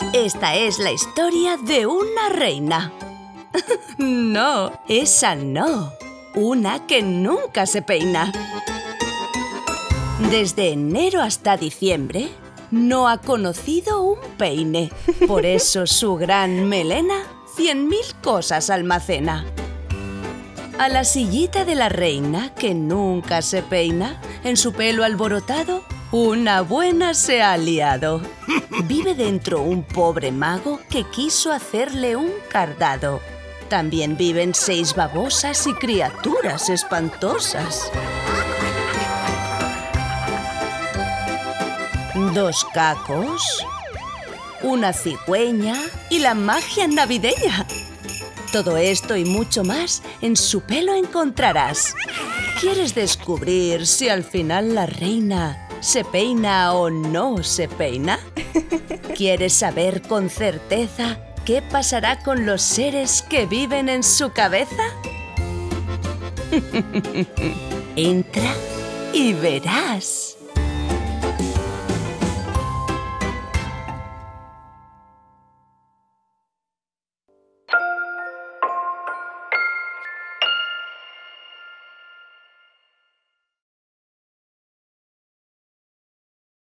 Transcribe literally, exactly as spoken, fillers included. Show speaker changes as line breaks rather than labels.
Esta es la historia de una reina. No, esa no. Una que nunca se peina. Desde enero hasta diciembre no ha conocido un peine. Por eso su gran melena cien mil cosas almacena. A la sillita de la reina, que nunca se peina, en su pelo alborotado, una buena se ha liado. Vive dentro un pobre mago que quiso hacerle un cardado. También viven seis babosas y criaturas espantosas. Dos cacos, una cigüeña y la magia navideña. Todo esto y mucho más en su pelo encontrarás. ¿Quieres descubrir si al final la reina se peina o no se peina? ¿Quieres saber con certeza qué pasará con los seres que viven en su cabeza? Entra y verás.